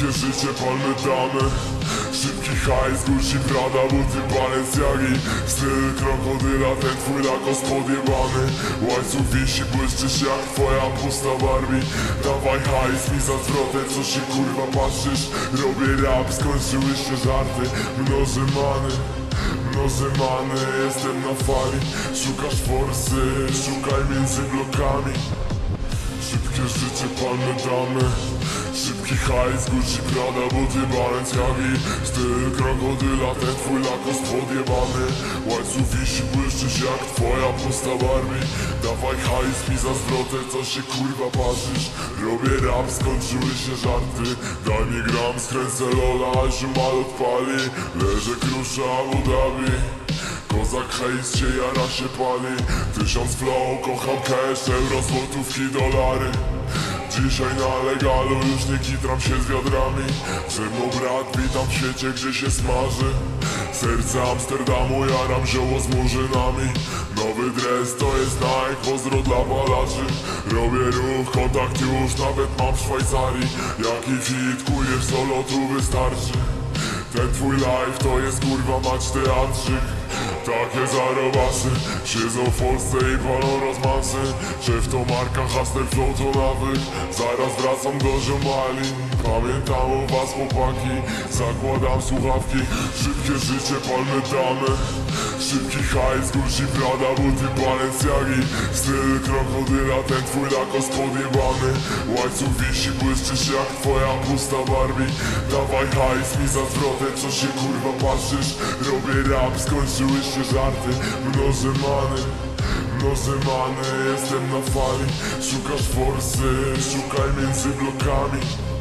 Szybkie życie, palmy damy. Szybki hajs, Gucci, Prada, buty, Balenciagi. Styl krokodyla, ten twój lakos podjebany. Łańcuch wisi, błyszczysz jak twoja pusta Barbie. Dawaj hajs mi za zwrotę, co się kurwa patrzysz. Robię rap, skończyły się żarty. Mnożę many, jestem na fali. Szukasz forsy, szukaj między blokami. Szybkie życie, palmy damy. Szybki hajs, Gucci, Prada, buty, Balenciagi. Styl krokodyla, ten twój lakos podjebany. Łańcuch wisi, błyszczysz jak twoja pusta Barbie. Dawaj hajs mi za zwrotę, co się kurwa patrzysz. Robię rap, skończyły się żarty. Daj mi gram, skręcę lola, aż mal odpali. Leżę krusza Abu Dhabi. Kozak hejs się jara, się pali. 1000 flow, kocham cash, euro, złotówki, dolary. Dzisiaj na legalu już nie kitram się z wiadrami. Ze mną brat, witam w świecie, gdzie się smaży. Serce Amsterdamu, jaram zioło z murzynami. Nowy dres to jest Nike, pozdro dla balaczy. Robię ruch, kontakt już nawet mam w Szwajcarii. Jaki fit, kuję w solo, tu wystarczy. Ten twój life to jest kurwa mać teatrzyk. Takie zarobasy siedzą w Polsce i palą rozmansy. Szef to marka, hustler flow to nawyk. Zaraz wracam do ziomali. Pamiętam o was chłopaki. Zakładam słuchawki. Szybkie życie, palmy damy. Szybki hajs, Gucci, Prada, buty, Balenciagi. Styl krokodyla, ten twój lakos podjebany. Łańcuch wisi, błyszczysz jak twoja pusta Barbie. Dawaj hajs mi za zwrotę, co się kurwa patrzysz. Robię rap, skończyły się żarty. Mnożę many, jestem na fali. Szukasz forsy, szukaj między blokami.